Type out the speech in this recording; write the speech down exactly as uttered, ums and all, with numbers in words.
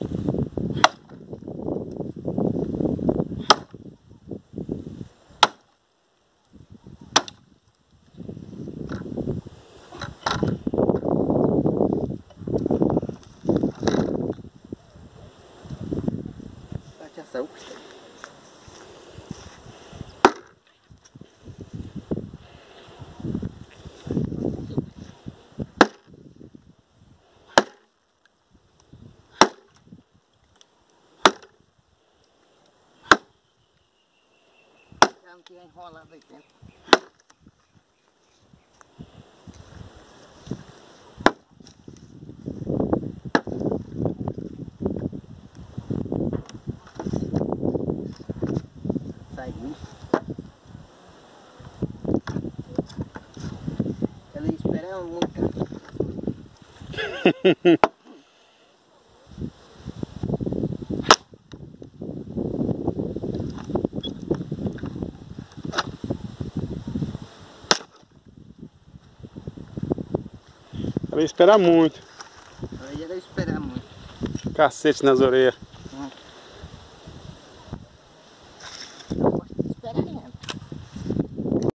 Não tinha enrolado aí dentro. Saiu. Ela ia esperar um monte. Ela ia esperar muito. Ela ia esperar muito. Cacete nas orelhas.